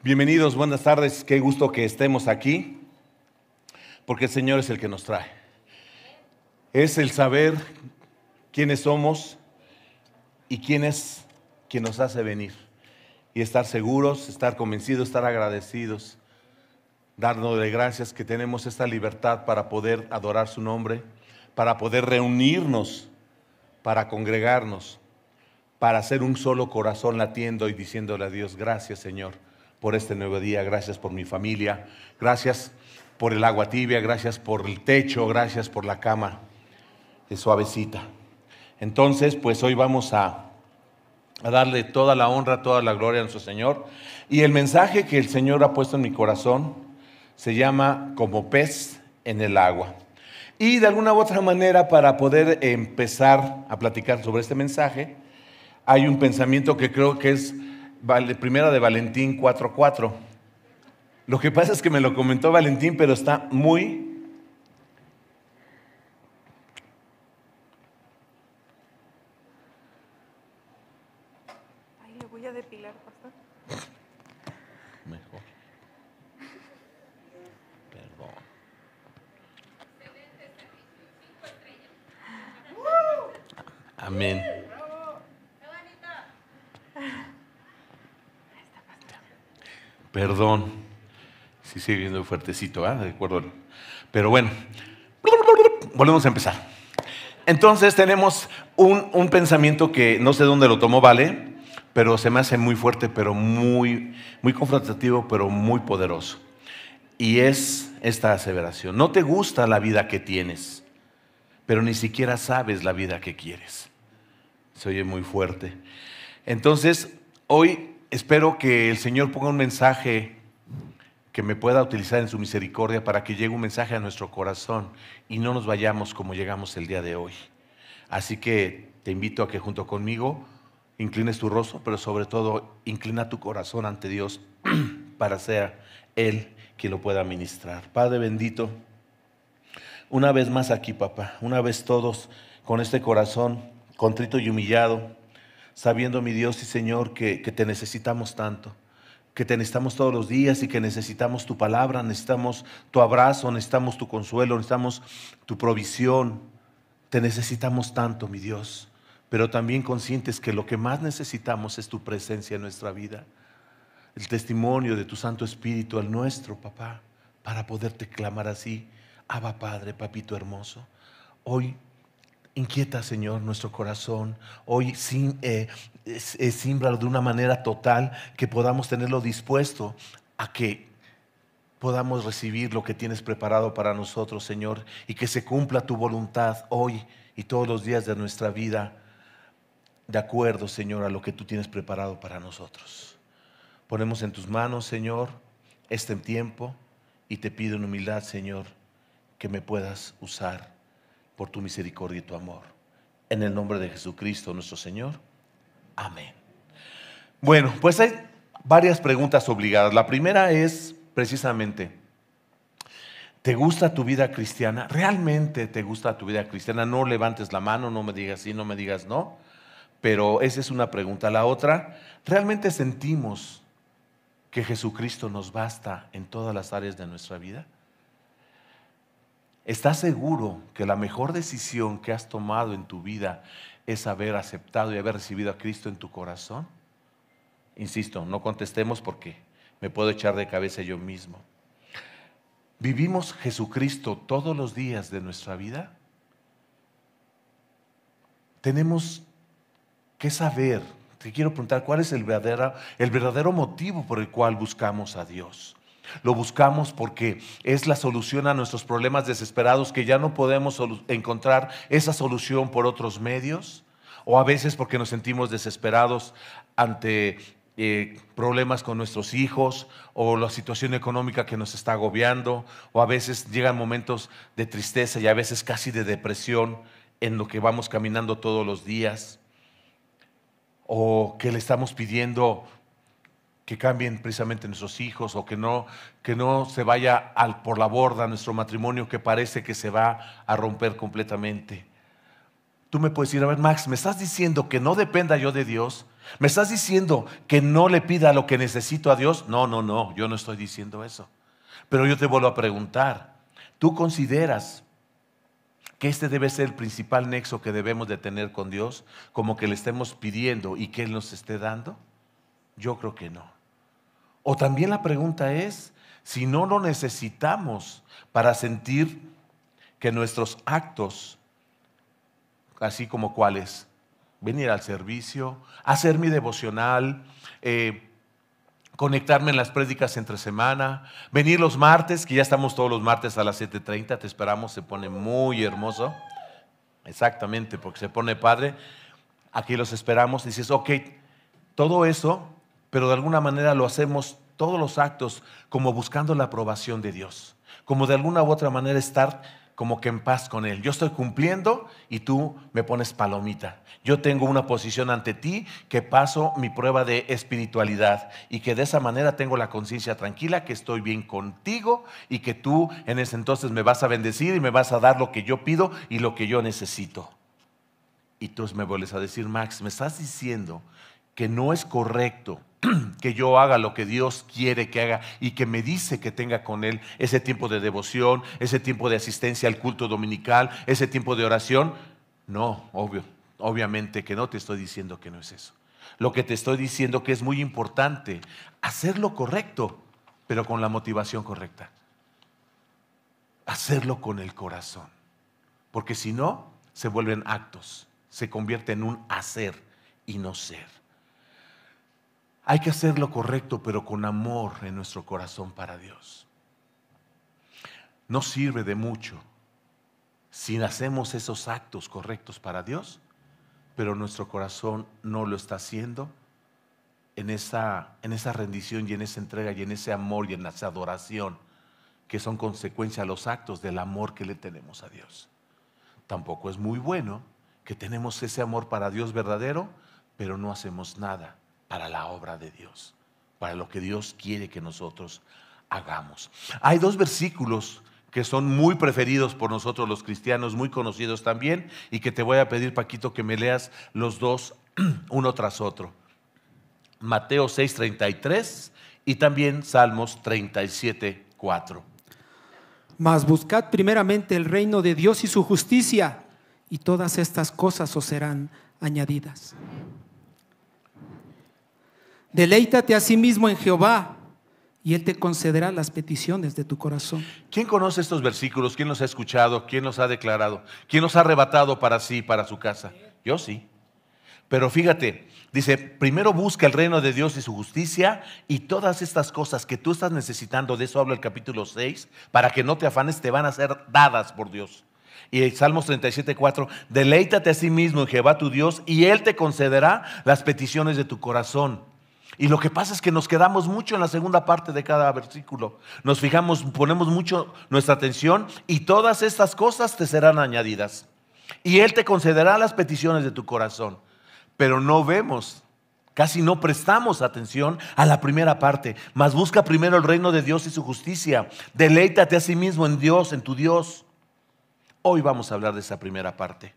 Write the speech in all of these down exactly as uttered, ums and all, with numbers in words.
Bienvenidos, buenas tardes, qué gusto que estemos aquí, porque el Señor es el que nos trae. Es el saber quiénes somos y quién es quien nos hace venir. Y estar seguros, estar convencidos, estar agradecidos, darnos de gracias que tenemos esta libertad para poder adorar su nombre, para poder reunirnos, para congregarnos, para hacer un solo corazón latiendo y diciéndole a Dios: gracias, Señor, por este nuevo día, gracias por mi familia, gracias por el agua tibia, gracias por el techo, gracias por la cama suavecita. Entonces, pues hoy vamos a, a darle toda la honra, toda la gloria a nuestro Señor. Y el mensaje que el Señor ha puesto en mi corazón se llama Como pez en el agua. Y de alguna u otra manera, para poder empezar a platicar sobre este mensaje, hay un pensamiento que creo que es Primera de Valentín cuatro cuatro. Lo que pasa es que me lo comentó Valentín, pero está muy... Ay, le voy a depilar, pastor. Mejor. Perdón. Amén. Perdón, sí sigue viendo fuertecito, ¿eh? De acuerdo. Pero bueno, volvemos a empezar. Entonces tenemos un, un pensamiento que no sé dónde lo tomó, ¿vale? Pero se me hace muy fuerte, pero muy, muy confrontativo, pero muy poderoso. Y es esta aseveración: no te gusta la vida que tienes, pero ni siquiera sabes la vida que quieres. Se oye muy fuerte. Entonces, hoy espero que el Señor ponga un mensaje que me pueda utilizar en su misericordia para que llegue un mensaje a nuestro corazón y no nos vayamos como llegamos el día de hoy. Así que te invito a que junto conmigo inclines tu rostro, pero sobre todo inclina tu corazón ante Dios para ser Él quien lo pueda ministrar. Padre bendito, una vez más aquí, papá, una vez todos con este corazón contrito y humillado, sabiendo, mi Dios y Señor, que, que te necesitamos tanto, que te necesitamos todos los días y que necesitamos tu palabra, necesitamos tu abrazo, necesitamos tu consuelo, necesitamos tu provisión. Te necesitamos tanto, mi Dios, pero también conscientes que lo que más necesitamos es tu presencia en nuestra vida, el testimonio de tu Santo Espíritu, el nuestro, papá, para poderte clamar así: Abba Padre, papito hermoso. Hoy inquieta, Señor, nuestro corazón. Hoy sin, eh, eh, símbralo de una manera total, que podamos tenerlo dispuesto a que podamos recibir lo que tienes preparado para nosotros, Señor, y que se cumpla tu voluntad hoy y todos los días de nuestra vida, de acuerdo, Señor, a lo que tú tienes preparado para nosotros. Ponemos en tus manos, Señor, este tiempo, y te pido en humildad, Señor, que me puedas usar por tu misericordia y tu amor. En el nombre de Jesucristo nuestro Señor. Amén. Bueno, pues hay varias preguntas obligadas. La primera es precisamente: ¿te gusta tu vida cristiana? ¿Realmente te gusta tu vida cristiana? No levantes la mano, no me digas sí, no me digas no, pero esa es una pregunta. La otra: ¿realmente sentimos que Jesucristo nos basta en todas las áreas de nuestra vida? ¿Estás seguro que la mejor decisión que has tomado en tu vida es haber aceptado y haber recibido a Cristo en tu corazón? Insisto, no contestemos porque me puedo echar de cabeza yo mismo. ¿Vivimos Jesucristo todos los días de nuestra vida? Tenemos que saber, te quiero preguntar, ¿cuál es el verdadero, el verdadero motivo por el cual buscamos a Dios? Lo buscamos porque es la solución a nuestros problemas desesperados, que ya no podemos encontrar esa solución por otros medios, o a veces porque nos sentimos desesperados ante eh, problemas con nuestros hijos, o la situación económica que nos está agobiando, o a veces llegan momentos de tristeza y a veces casi de depresión en lo que vamos caminando todos los días, o que le estamos pidiendo que cambien precisamente nuestros hijos, o que no, que no se vaya al, por la borda nuestro matrimonio, que parece que se va a romper completamente. Tú me puedes decir, a ver, Max, ¿me estás diciendo que no dependa yo de Dios? ¿Me estás diciendo que no le pida lo que necesito a Dios? No, no, no, yo no estoy diciendo eso. Pero yo te vuelvo a preguntar, ¿tú consideras que este debe ser el principal nexo que debemos de tener con Dios? Como que le estemos pidiendo y que Él nos esté dando. Yo creo que no. O también la pregunta es, si no lo necesitamos para sentir que nuestros actos, así como cuáles, venir al servicio, hacer mi devocional, eh, conectarme en las prédicas entre semana, venir los martes, que ya estamos todos los martes a las siete treinta, te esperamos, se pone muy hermoso, exactamente, porque se pone padre, aquí los esperamos, dices, ok, todo eso, pero de alguna manera lo hacemos, todos los actos, como buscando la aprobación de Dios, como de alguna u otra manera estar como que en paz con Él. Yo estoy cumpliendo y tú me pones palomita. Yo tengo una posición ante ti que paso mi prueba de espiritualidad y que de esa manera tengo la conciencia tranquila que estoy bien contigo y que tú en ese entonces me vas a bendecir y me vas a dar lo que yo pido y lo que yo necesito. Y tú me vuelves a decir, Max, me estás diciendo que no es correcto que yo haga lo que Dios quiere que haga y que me dice que tenga con Él ese tiempo de devoción, ese tiempo de asistencia al culto dominical, ese tiempo de oración. No, obvio, obviamente que no te estoy diciendo que no es eso. Lo que te estoy diciendo que es muy importante hacer lo correcto, pero con la motivación correcta. Hacerlo con el corazón, porque si no, se vuelven actos, se convierte en un hacer y no ser. Hay que hacer lo correcto, pero con amor en nuestro corazón para Dios. No sirve de mucho si hacemos esos actos correctos para Dios, pero nuestro corazón no lo está haciendo en esa, en esa rendición y en esa entrega y en ese amor y en esa adoración que son consecuencia de los actos del amor que le tenemos a Dios. Tampoco es muy bueno que tenemos ese amor para Dios verdadero, pero no hacemos nada para la obra de Dios, para lo que Dios quiere que nosotros hagamos. Hay dos versículos que son muy preferidos por nosotros los cristianos, muy conocidos también, y que te voy a pedir, Paquito, que me leas los dos uno tras otro. Mateo seis treinta y tres y también Salmos treinta y siete cuatro. Mas buscad primeramente el reino de Dios y su justicia, y todas estas cosas os serán añadidas. Deleítate a sí mismo en Jehová, y Él te concederá las peticiones de tu corazón. ¿Quién conoce estos versículos? ¿Quién los ha escuchado? ¿Quién los ha declarado? ¿Quién los ha arrebatado para sí, para su casa? Yo sí. Pero fíjate, dice, primero busca el reino de Dios y su justicia, y todas estas cosas que tú estás necesitando, de eso habla el capítulo seis, para que no te afanes, te van a ser dadas por Dios. Y el Salmos treinta y siete cuatro, deleítate a sí mismo en Jehová tu Dios, y Él te concederá las peticiones de tu corazón. Y lo que pasa es que nos quedamos mucho en la segunda parte de cada versículo. Nos fijamos, ponemos mucho nuestra atención, y todas estas cosas te serán añadidas. Y Él te concederá las peticiones de tu corazón. Pero no vemos, casi no prestamos atención a la primera parte. Mas busca primero el reino de Dios y su justicia. Deleítate a sí mismo en Dios, en tu Dios. Hoy vamos a hablar de esa primera parte.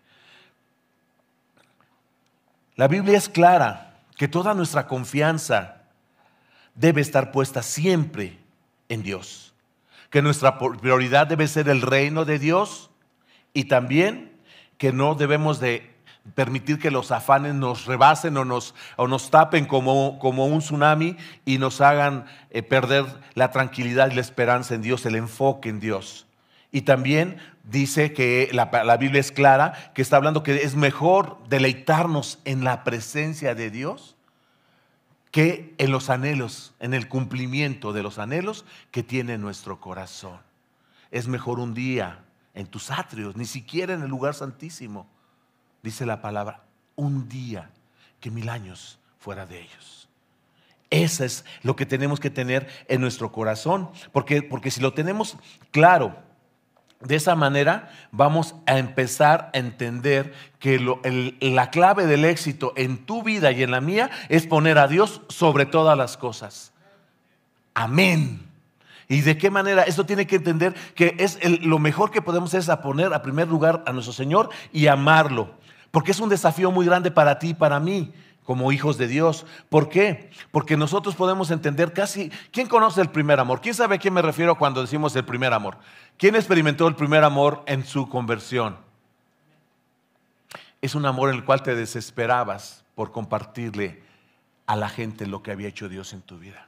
La Biblia es clara que toda nuestra confianza debe estar puesta siempre en Dios. Que nuestra prioridad debe ser el reino de Dios, y también que no debemos de permitir que los afanes nos rebasen o nos, o nos tapen como, como un tsunami y nos hagan eh, perder la tranquilidad y la esperanza en Dios, el enfoque en Dios. Y también dice que la, la Biblia es clara, que está hablando que es mejor deleitarnos en la presencia de Dios que en los anhelos, en el cumplimiento de los anhelos que tiene nuestro corazón. Es mejor un día en tus atrios, ni siquiera en el lugar santísimo, dice la palabra, un día que mil años fuera de ellos. Eso es lo que tenemos que tener en nuestro corazón, porque, porque si lo tenemos claro, de esa manera vamos a empezar a entender que lo, el, la clave del éxito en tu vida y en la mía es poner a Dios sobre todas las cosas. Amén. ¿Y de qué manera? Esto tiene que entender que es el, lo mejor que podemos hacer es a poner a primer lugar a nuestro Señor y amarlo. Porque es un desafío muy grande para ti y para mí, como hijos de Dios. ¿Por qué? Porque nosotros podemos entender casi... ¿Quién conoce el primer amor? ¿Quién sabe a qué me refiero cuando decimos el primer amor? ¿Quién experimentó el primer amor en su conversión? Es un amor en el cual te desesperabas por compartirle a la gente lo que había hecho Dios en tu vida.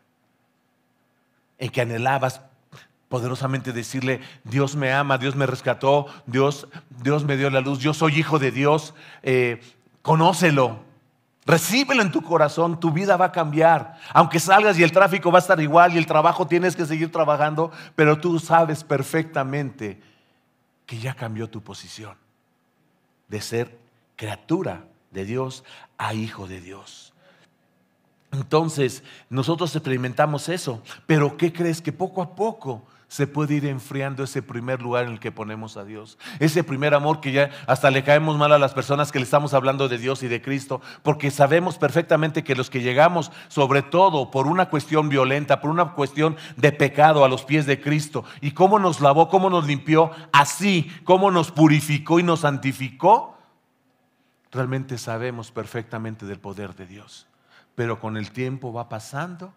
En que anhelabas poderosamente decirle: Dios me ama, Dios me rescató, Dios, Dios me dio la luz, yo soy hijo de Dios, eh, conócelo, recíbelo en tu corazón, tu vida va a cambiar. Aunque salgas y el tráfico va a estar igual y el trabajo tienes que seguir trabajando, pero tú sabes perfectamente que ya cambió tu posición de ser criatura de Dios a hijo de Dios. Entonces, nosotros experimentamos eso, pero ¿qué crees? Que poco a poco se puede ir enfriando ese primer lugar en el que ponemos a Dios. Ese primer amor que ya hasta le caemos mal a las personas que le estamos hablando de Dios y de Cristo, porque sabemos perfectamente que los que llegamos, sobre todo por una cuestión violenta, por una cuestión de pecado, a los pies de Cristo, y cómo nos lavó, cómo nos limpió, así cómo nos purificó y nos santificó, realmente sabemos perfectamente del poder de Dios. Pero con el tiempo va pasando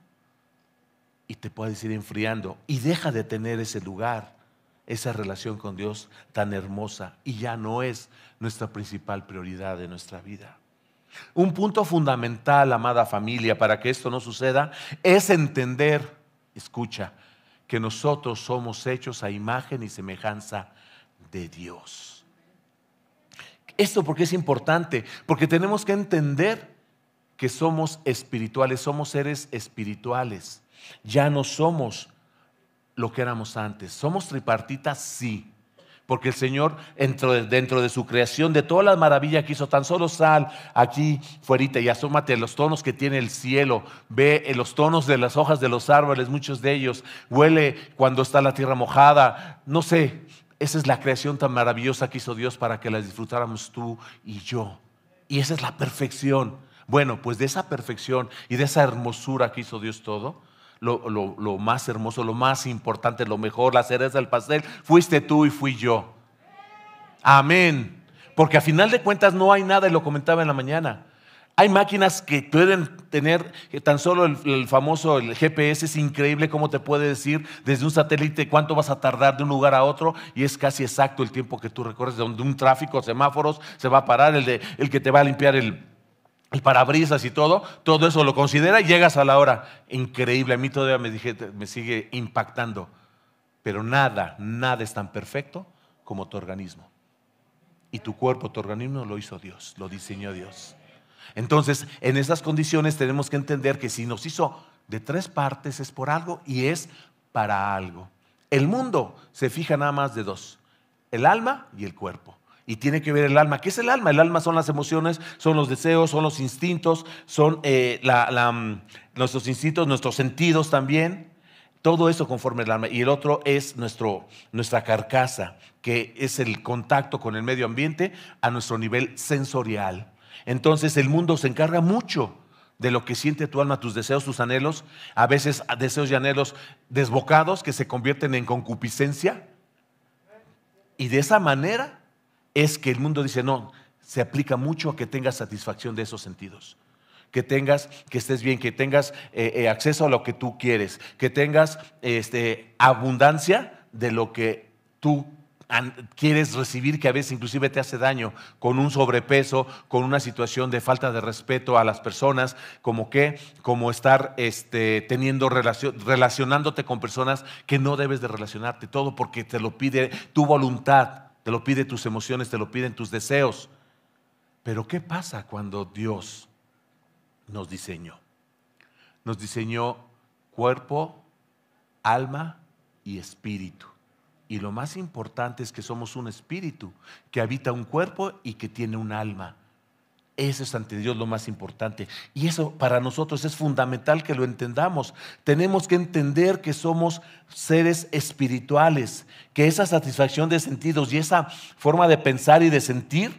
y te puedes ir enfriando y deja de tener ese lugar, esa relación con Dios tan hermosa, y ya no es nuestra principal prioridad de nuestra vida. Un punto fundamental, amada familia, para que esto no suceda es entender, escucha, que nosotros somos hechos a imagen y semejanza de Dios. Esto porque es importante, porque tenemos que entender que somos espirituales, somos seres espirituales. Ya no somos lo que éramos antes. Somos tripartitas, sí, porque el Señor dentro de, dentro de su creación, de toda la maravilla que hizo, tan solo sal aquí fuerita y asómate a los tonos que tiene el cielo, ve los tonos de las hojas de los árboles, muchos de ellos, huele cuando está la tierra mojada, no sé, esa es la creación tan maravillosa que hizo Dios para que la disfrutáramos tú y yo, y esa es la perfección. Bueno, pues de esa perfección y de esa hermosura que hizo Dios todo, lo, lo, lo más hermoso, lo más importante, lo mejor, la cereza del pastel, fuiste tú y fui yo. Amén. Porque a final de cuentas no hay nada, y lo comentaba en la mañana. Hay máquinas que pueden tener tan solo el, el famoso el G P S, es increíble cómo te puede decir desde un satélite cuánto vas a tardar de un lugar a otro, y es casi exacto el tiempo que tú recorres, de donde un tráfico, semáforos, se va a parar, el, de, el que te va a limpiar el... el parabrisas y todo, todo eso lo considera y llegas a la hora. Increíble, a mí todavía me, dije, me sigue impactando. Pero nada, nada es tan perfecto como tu organismo. Y tu cuerpo, tu organismo lo hizo Dios, lo diseñó Dios. Entonces, en esas condiciones tenemos que entender que si nos hizo de tres partes es por algo y es para algo. El mundo se fija nada más de dos, el alma y el cuerpo. Y tiene que ver el alma. ¿Qué es el alma? El alma son las emociones, son los deseos, son los instintos, son eh, la, la, nuestros instintos, nuestros sentidos también. Todo eso conforme el alma. Y el otro es nuestro, nuestra carcasa, que es el contacto con el medio ambiente a nuestro nivel sensorial. Entonces el mundo se encarga mucho de lo que siente tu alma, tus deseos, tus anhelos, a veces deseos y anhelos desbocados que se convierten en concupiscencia. Y de esa manera es que el mundo dice, no, se aplica mucho a que tengas satisfacción de esos sentidos, que tengas, que estés bien, que tengas eh, eh, acceso a lo que tú quieres, que tengas este, abundancia de lo que tú quieres recibir, que a veces inclusive te hace daño, con un sobrepeso, con una situación de falta de respeto a las personas, como que, como estar este, teniendo relación, relacionándote con personas que no debes de relacionarte, todo porque te lo pide tu voluntad. Te lo pide tus emociones, te lo piden tus deseos. Pero ¿qué pasa cuando Dios nos diseñó? Nos diseñó cuerpo, alma y espíritu. Y lo más importante es que somos un espíritu que habita un cuerpo y que tiene un alma. Eso es ante Dios lo más importante. Y eso para nosotros es fundamental que lo entendamos. Tenemos que entender que somos seres espirituales, que esa satisfacción de sentidos y esa forma de pensar y de sentir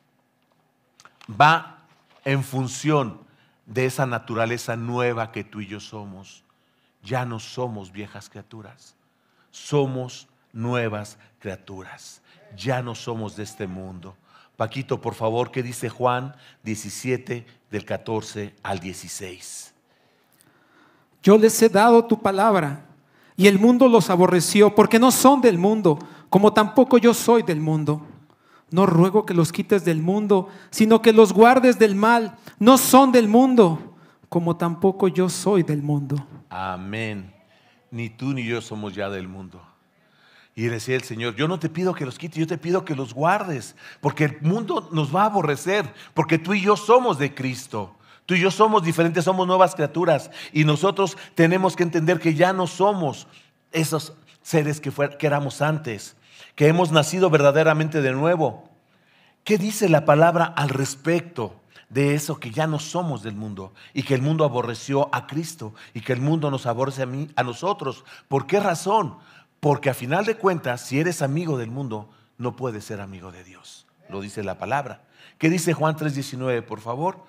va en función de esa naturaleza nueva que tú y yo somos. Ya no somos viejas criaturas, somos nuevas criaturas. Ya no somos de este mundo. Paquito, por favor, ¿qué dice Juan diecisiete del catorce al dieciséis? Yo les he dado tu palabra y el mundo los aborreció porque no son del mundo, como tampoco yo soy del mundo. No ruego que los quites del mundo, sino que los guardes del mal. No son del mundo, como tampoco yo soy del mundo. Amén. Ni tú ni yo somos ya del mundo. Y decía el Señor, yo no te pido que los quites, yo te pido que los guardes, porque el mundo nos va a aborrecer, porque tú y yo somos de Cristo. Tú y yo somos diferentes, somos nuevas criaturas, y nosotros tenemos que entender que ya no somos esos seres que, fuer, que éramos antes, que hemos nacido verdaderamente de nuevo. ¿Qué dice la palabra al respecto de eso, que ya no somos del mundo y que el mundo aborreció a Cristo y que el mundo nos aborrece a mí, a nosotros? ¿Por qué razón? Porque a final de cuentas, si eres amigo del mundo, no puedes ser amigo de Dios. Lo dice la palabra. ¿Qué dice Juan tres diecinueve, por favor?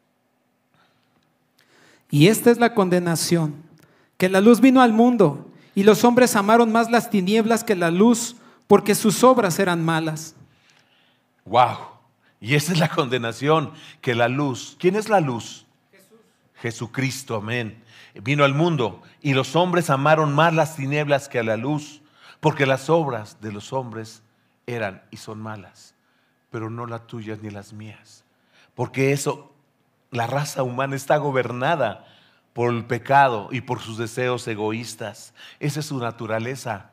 Y esta es la condenación, que la luz vino al mundo y los hombres amaron más las tinieblas que la luz, porque sus obras eran malas. Wow. Y esa es la condenación, que la luz. ¿Quién es la luz? Jesús. Jesucristo, amén. Vino al mundo y los hombres amaron más las tinieblas que a la luz, porque las obras de los hombres eran y son malas, pero no las tuyas ni las mías. Porque eso, la raza humana está gobernada por el pecado y por sus deseos egoístas. Esa es su naturaleza.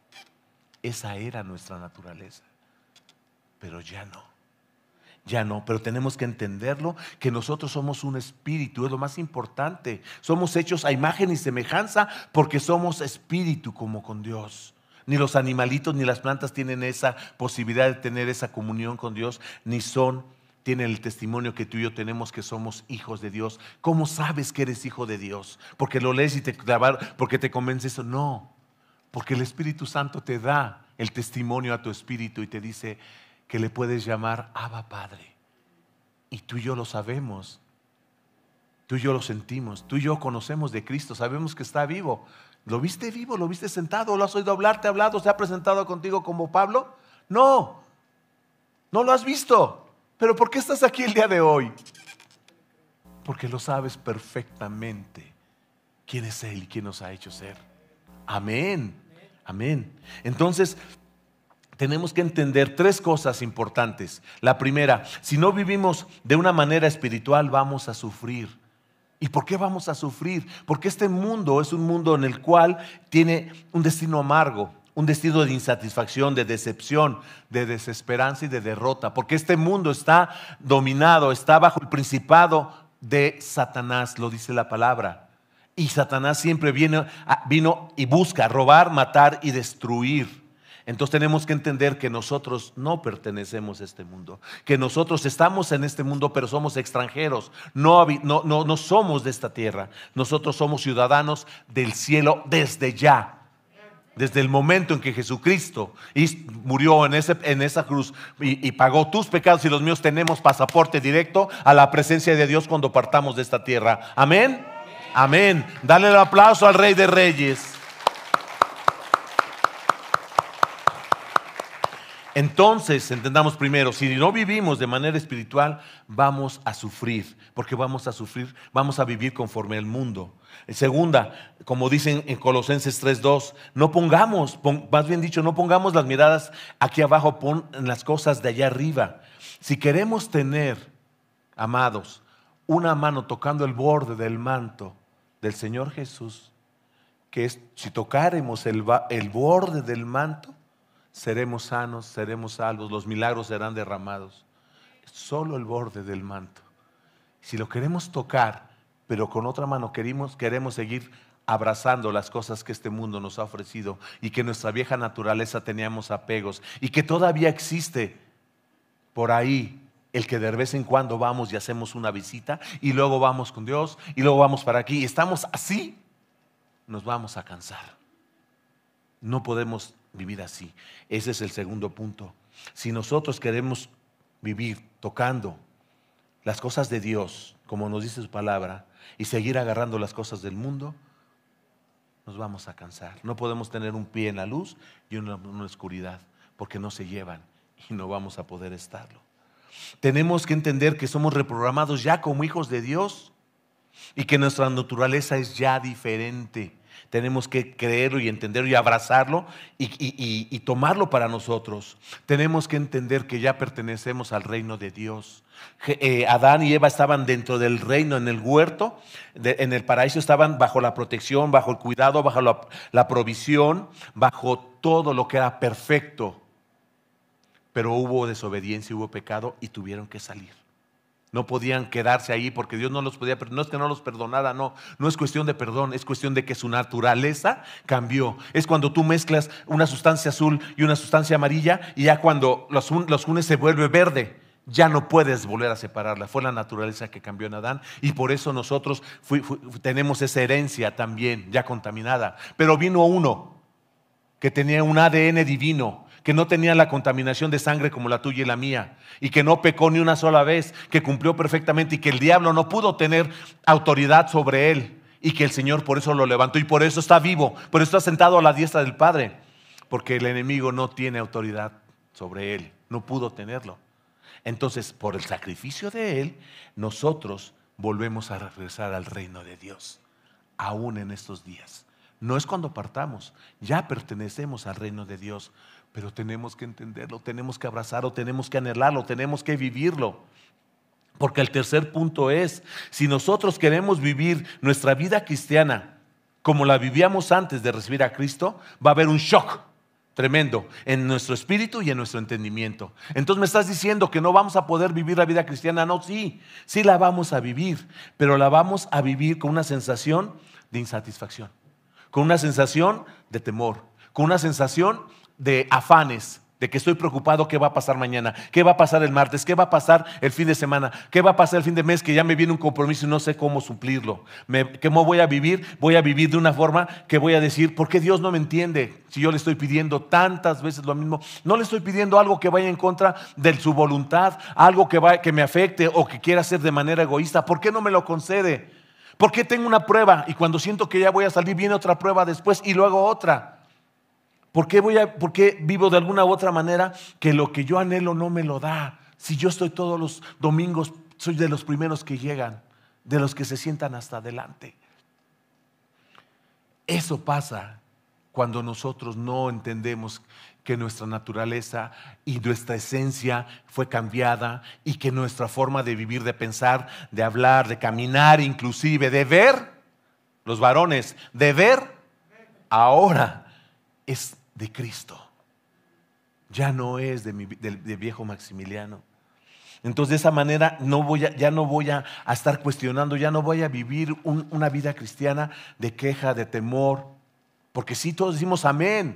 Esa era nuestra naturaleza, pero ya no. Ya no, pero tenemos que entenderlo, que nosotros somos un espíritu, es lo más importante. Somos hechos a imagen y semejanza porque somos espíritu como con Dios. Ni los animalitos ni las plantas tienen esa posibilidad de tener esa comunión con Dios, ni son, tienen el testimonio que tú y yo tenemos, que somos hijos de Dios. ¿Cómo sabes que eres hijo de Dios? ¿Porque lo lees y te clavar, porque te convence eso? No, porque el Espíritu Santo te da el testimonio a tu espíritu y te dice que le puedes llamar Abba Padre. Y tú y yo lo sabemos, tú y yo lo sentimos, tú y yo conocemos de Cristo, sabemos que está vivo. ¿Lo viste vivo? ¿Lo viste sentado? ¿Lo has oído hablar? ¿Te ha hablado? ¿Se ha presentado contigo como Pablo? No, no lo has visto. ¿Pero por qué estás aquí el día de hoy? Porque lo sabes perfectamente quién es Él y quién nos ha hecho ser. Amén, amén. Entonces, tenemos que entender tres cosas importantes. La primera, si no vivimos de una manera espiritual, vamos a sufrir. ¿Y por qué vamos a sufrir? Porque este mundo es un mundo en el cual tiene un destino amargo, un destino de insatisfacción, de decepción, de desesperanza y de derrota. Porque este mundo está dominado, está bajo el principado de Satanás, lo dice la palabra. Y Satanás siempre viene, vino y busca robar, matar y destruir. Entonces tenemos que entender que nosotros no pertenecemos a este mundo, que nosotros estamos en este mundo pero somos extranjeros, no, no, no, no somos de esta tierra. Nosotros somos ciudadanos del cielo desde ya, desde el momento en que Jesucristo murió en, ese, en esa cruz y, y pagó tus pecados y los míos. Tenemos pasaporte directo a la presencia de Dios cuando partamos de esta tierra. Amén, amén. Dale el aplauso al Rey de Reyes. Entonces, entendamos primero, si no vivimos de manera espiritual, vamos a sufrir, porque vamos a sufrir, vamos a vivir conforme al mundo. Segunda, como dicen en Colosenses tres dos, no pongamos, pon, más bien dicho, no pongamos las miradas aquí abajo, pon las cosas de allá arriba. Si queremos tener, amados, una mano tocando el borde del manto del Señor Jesús, que es, si tocáremos el, el borde del manto, seremos sanos, seremos salvos, los milagros serán derramados. Solo el borde del manto. Si lo queremos tocar, pero con otra mano queremos, queremos seguir abrazando las cosas que este mundo nos ha ofrecido y que nuestra vieja naturaleza teníamos apegos y que todavía existe por ahí el que de vez en cuando vamos y hacemos una visita y luego vamos con Dios y luego vamos para aquí y estamos así, nos vamos a cansar. No podemos vivir así. Ese es el segundo punto. Si nosotros queremos vivir tocando las cosas de Dios, como nos dice su palabra, y seguir agarrando las cosas del mundo, nos vamos a cansar. No podemos tener un pie en la luz y uno en la oscuridad, porque no se llevan y no vamos a poder estarlo. Tenemos que entender que somos reprogramados ya como hijos de Dios y que nuestra naturaleza es ya diferente. Tenemos que creerlo y entenderlo y abrazarlo y, y, y, y tomarlo para nosotros. Tenemos que entender que ya pertenecemos al reino de Dios. Eh, Adán y Eva estaban dentro del reino, en el huerto, de, en el paraíso, estaban bajo la protección, bajo el cuidado, bajo la, la provisión, bajo todo lo que era perfecto. Pero hubo desobediencia, hubo pecado y tuvieron que salir. No podían quedarse ahí porque Dios no los podía perdonar. No es que no los perdonara, no. No es cuestión de perdón, es cuestión de que su naturaleza cambió. Es cuando tú mezclas una sustancia azul y una sustancia amarilla y ya cuando los, los unes se vuelve verde, ya no puedes volver a separarla. Fue la naturaleza que cambió en Adán y por eso nosotros fui, fui, tenemos esa herencia también ya contaminada. Pero vino uno que tenía un A D N divino, que no tenía la contaminación de sangre como la tuya y la mía, y que no pecó ni una sola vez, que cumplió perfectamente y que el diablo no pudo tener autoridad sobre él, y que el Señor por eso lo levantó y por eso está vivo, por eso está sentado a la diestra del Padre, porque el enemigo no tiene autoridad sobre él, no pudo tenerlo. Entonces, por el sacrificio de él, nosotros volvemos a regresar al reino de Dios, aún en estos días. No es cuando partamos, ya pertenecemos al reino de Dios, pero tenemos que entenderlo, tenemos que abrazarlo, tenemos que anhelarlo, tenemos que vivirlo. Porque el tercer punto es, si nosotros queremos vivir nuestra vida cristiana como la vivíamos antes de recibir a Cristo, va a haber un shock tremendo en nuestro espíritu y en nuestro entendimiento. Entonces me estás diciendo que no vamos a poder vivir la vida cristiana. No, sí, sí la vamos a vivir, pero la vamos a vivir con una sensación de insatisfacción, con una sensación de temor, con una sensación de afanes, de que estoy preocupado qué va a pasar mañana, qué va a pasar el martes, qué va a pasar el fin de semana, qué va a pasar el fin de mes, que ya me viene un compromiso y no sé cómo suplirlo. Me, ¿Cómo voy a vivir? Voy a vivir de una forma que voy a decir, ¿por qué Dios no me entiende? Si yo le estoy pidiendo tantas veces lo mismo, no le estoy pidiendo algo que vaya en contra de su voluntad, algo que, vaya, que me afecte o que quiera hacer de manera egoísta. ¿Por qué no me lo concede? ¿Por qué tengo una prueba y cuando siento que ya voy a salir viene otra prueba después y luego otra? ¿Por qué, voy a, ¿Por qué vivo de alguna u otra manera que lo que yo anhelo no me lo da? Si yo estoy todos los domingos, soy de los primeros que llegan, de los que se sientan hasta adelante. Eso pasa cuando nosotros no entendemos que nuestra naturaleza y nuestra esencia fue cambiada y que nuestra forma de vivir, de pensar, de hablar, de caminar, inclusive de ver, los varones, de ver, ahora es de Cristo. Ya no es de, mi, de, de viejo Maximiliano. Entonces de esa manera no voy a, ya no voy a, a estar cuestionando, ya no voy a vivir un, una vida cristiana de queja, de temor, porque sí todos decimos amén,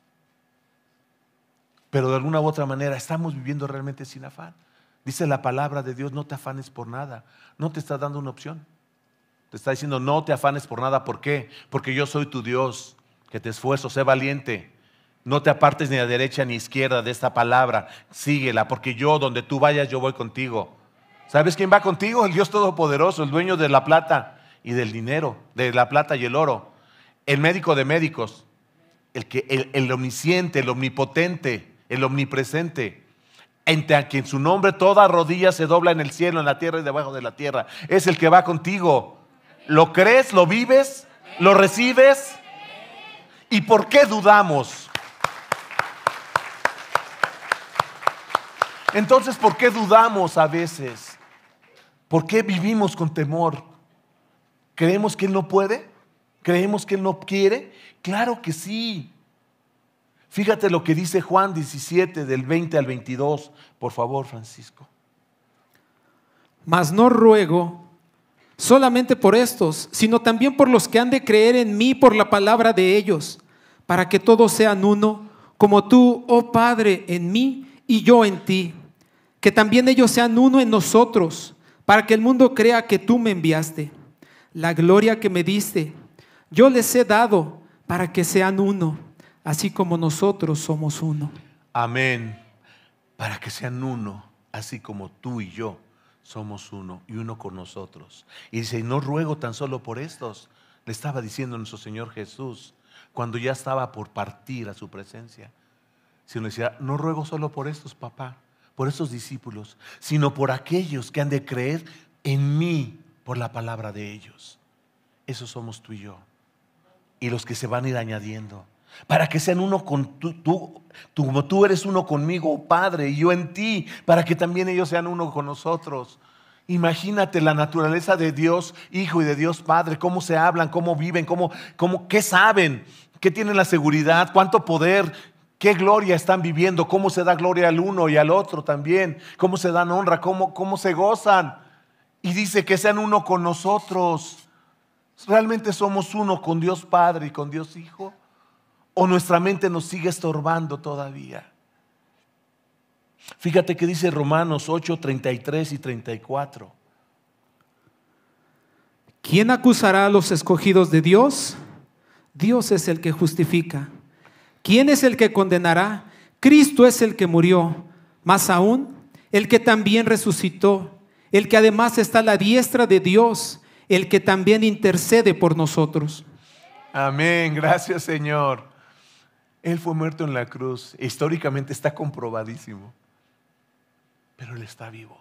pero de alguna u otra manera estamos viviendo realmente sin afán. Dice la palabra de Dios, no te afanes por nada. No te está dando una opción, te está diciendo no te afanes por nada. ¿Por qué? Porque yo soy tu Dios, que te esfuerzo, sé valiente. No te apartes ni a derecha ni a izquierda de esta palabra, síguela, porque yo donde tú vayas yo voy contigo. ¿Sabes quién va contigo? El Dios Todopoderoso, el dueño de la plata y del dinero, de la plata y el oro, el médico de médicos, el, que, el, el omnisciente, el omnipotente, el omnipresente, entre a quien su nombre toda rodilla se dobla en el cielo, en la tierra y debajo de la tierra. Es el que va contigo. ¿Lo crees? ¿Lo vives? ¿Lo recibes? ¿Y por qué dudamos? Entonces, ¿por qué dudamos a veces? ¿Por qué vivimos con temor? ¿Creemos que Él no puede? ¿Creemos que Él no quiere? Claro que sí. Fíjate lo que dice Juan diecisiete, del veinte al veintidós. Por favor, Francisco. Mas no ruego solamente por estos, sino también por los que han de creer en mí por la palabra de ellos, para que todos sean uno, como tú, oh Padre, en mí y yo en ti. Que también ellos sean uno en nosotros, para que el mundo crea que tú me enviaste. La gloria que me diste, yo les he dado para que sean uno, así como nosotros somos uno. Amén. Para que sean uno, así como tú y yo somos uno y uno con nosotros. Y dice, no ruego tan solo por estos, le estaba diciendo nuestro Señor Jesús, cuando ya estaba por partir a su presencia. Sino decía, no ruego solo por estos, papá, por esos discípulos, sino por aquellos que han de creer en mí por la palabra de ellos. Esos somos tú y yo. Y los que se van a ir añadiendo, para que sean uno con tú, tú, tú, como tú eres uno conmigo, Padre, y yo en ti, para que también ellos sean uno con nosotros. Imagínate la naturaleza de Dios Hijo y de Dios Padre, cómo se hablan, cómo viven, cómo, cómo, qué saben, qué tienen la seguridad, cuánto poder, qué gloria están viviendo, cómo se da gloria al uno y al otro también, cómo se dan honra, cómo, cómo se gozan. Y dice que sean uno con nosotros. ¿Realmente somos uno con Dios Padre y con Dios Hijo? ¿O nuestra mente nos sigue estorbando todavía? Fíjate que dice Romanos ocho, treinta y tres y treinta y cuatro. ¿Quién acusará a los escogidos de Dios? Dios es el que justifica. ¿Quién es el que condenará? Cristo es el que murió, más aún, el que también resucitó, el que además está a la diestra de Dios, el que también intercede por nosotros. Amén, gracias Señor. Él fue muerto en la cruz, históricamente está comprobadísimo, pero Él está vivo.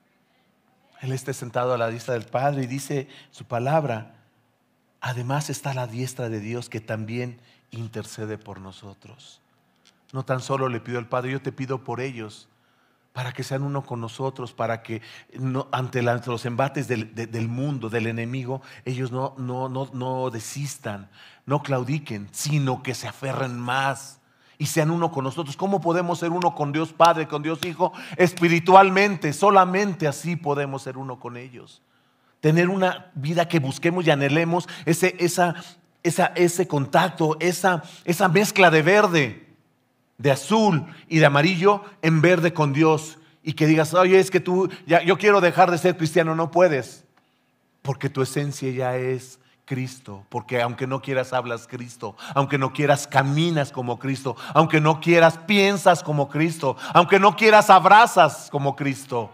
Él está sentado a la diestra del Padre y dice su palabra, además está a la diestra de Dios que también intercede por nosotros. No tan solo le pido al Padre, yo te pido por ellos, para que sean uno con nosotros, para que no, ante, la, ante los embates del, de, del mundo, del enemigo, ellos no, no, no, no desistan, no claudiquen, sino que se aferren más y sean uno con nosotros. ¿Cómo podemos ser uno con Dios Padre, con Dios Hijo? Espiritualmente, solamente así podemos ser uno con ellos. Tener una vida que busquemos y anhelemos ese, esa, esa, ese contacto, esa, esa mezcla de verde, de azul y de amarillo en verde con Dios, y que digas, oye, es que tú, ya, yo quiero dejar de ser cristiano. No puedes, porque tu esencia ya es Cristo, porque aunque no quieras hablas Cristo, aunque no quieras caminas como Cristo, aunque no quieras piensas como Cristo, aunque no quieras abrazas como Cristo.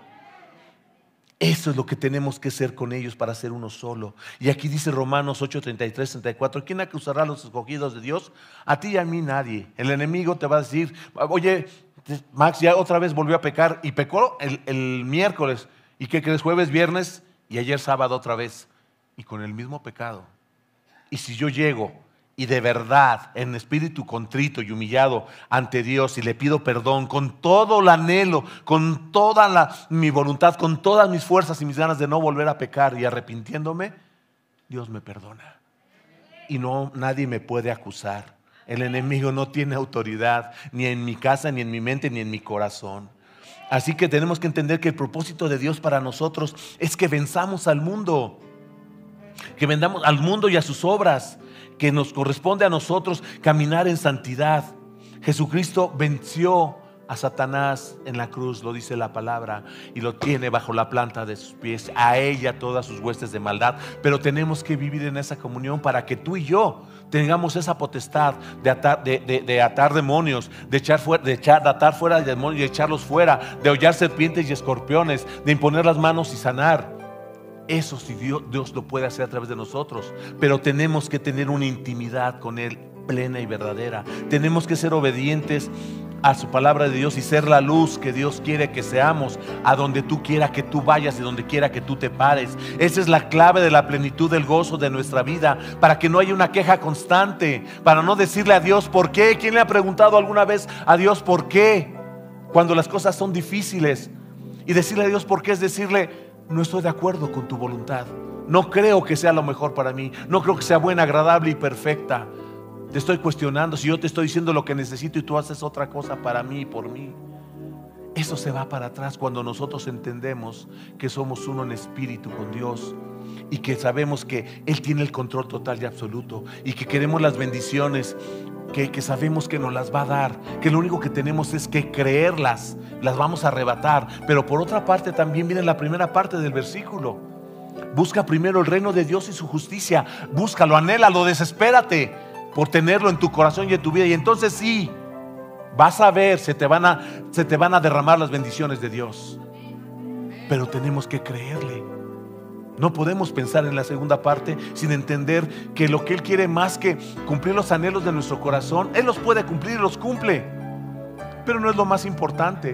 Eso es lo que tenemos que ser con ellos para ser uno solo. Y aquí dice Romanos ocho, treinta y tres, treinta y cuatro, ¿quién acusará a los escogidos de Dios? A ti y a mí nadie. El enemigo te va a decir, oye, Max ya otra vez volvió a pecar, y pecó el, el miércoles, ¿y qué crees? Jueves, viernes y ayer sábado otra vez, y con el mismo pecado. Y si yo llego y de verdad en espíritu contrito y humillado ante Dios y le pido perdón con todo el anhelo, con toda la, mi voluntad, con todas mis fuerzas y mis ganas de no volver a pecar, y arrepintiéndome, Dios me perdona y no, nadie me puede acusar. El enemigo no tiene autoridad ni en mi casa, ni en mi mente, ni en mi corazón. Así que tenemos que entender que el propósito de Dios para nosotros es que venzamos al mundo, que vendamos al mundo y a sus obras, que nos corresponde a nosotros caminar en santidad. Jesucristo venció a Satanás en la cruz, lo dice la palabra, y lo tiene bajo la planta de sus pies, a ella todas sus huestes de maldad. Pero tenemos que vivir en esa comunión para que tú y yo tengamos esa potestad de atar, de, de, de atar demonios, de echar fuera, de echar, de atar fuera de demonios y echarlos fuera, de hollar serpientes y escorpiones, de imponer las manos y sanar. Eso sí, Dios, Dios lo puede hacer a través de nosotros, pero tenemos que tener una intimidad con Él plena y verdadera. Tenemos que ser obedientes a su palabra de Dios y ser la luz que Dios quiere que seamos, a donde tú quiera que tú vayas y donde quiera que tú te pares. Esa es la clave de la plenitud del gozo de nuestra vida, para que no haya una queja constante, para no decirle a Dios ¿por qué? ¿Quién le ha preguntado alguna vez a Dios por qué? Cuando las cosas son difíciles, y decirle a Dios ¿por qué? Es decirle, no estoy de acuerdo con tu voluntad, no creo que sea lo mejor para mí, no creo que sea buena, agradable y perfecta. Te estoy cuestionando si yo te estoy diciendo lo que necesito y tú haces otra cosa para mí y por mí. Eso se va para atrás cuando nosotros entendemos que somos uno en espíritu con Dios, y que sabemos que Él tiene el control total y absoluto, y que queremos las bendiciones que, que sabemos que nos las va a dar, que lo único que tenemos es que creerlas, las vamos a arrebatar. Pero por otra parte también viene la primera parte del versículo: busca primero el reino de Dios y su justicia. Búscalo, anhélalo, desespérate por tenerlo en tu corazón y en tu vida, y entonces sí, vas a ver, se te van a, se te van a derramar las bendiciones de Dios. Pero tenemos que creerle. No podemos pensar en la segunda parte sin entender que lo que Él quiere, más que cumplir los anhelos de nuestro corazón, Él los puede cumplir y los cumple, pero no es lo más importante.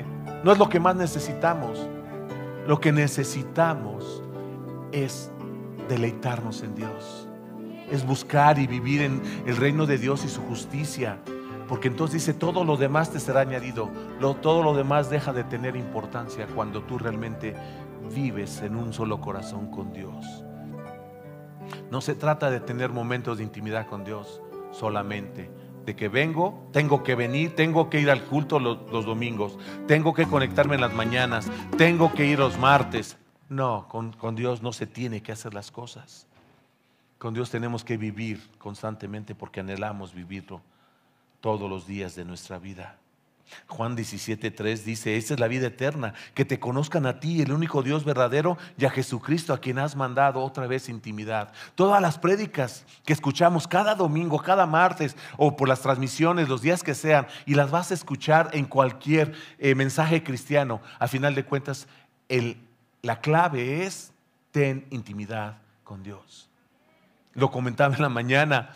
no es lo que más necesitamos. Lo que necesitamos es deleitarnos en Dios, es buscar y vivir en el reino de Dios y su justicia, porque entonces dice, todo lo demás te será añadido. lo, todo lo demás deja de tener importancia cuando tú realmente vives en un solo corazón con Dios. No se trata de tener momentos de intimidad con Dios solamente, de que vengo, tengo que venir, tengo que ir al culto los, los domingos, tengo que conectarme en las mañanas, tengo que ir los martes. No, con, con Dios no se tiene que hacer las cosas. Con Dios tenemos que vivir constantemente porque anhelamos vivirlo todos los días de nuestra vida. Juan diecisiete tres dice, esta es la vida eterna, que te conozcan a ti, el único Dios verdadero, y a Jesucristo, a quien has mandado. Otra vez intimidad. Todas las prédicas que escuchamos cada domingo, cada martes, o por las transmisiones, los días que sean, y las vas a escuchar en cualquier eh, mensaje cristiano, a final de cuentas, el, la clave es, ten intimidad con Dios. Lo comentaba en la mañana.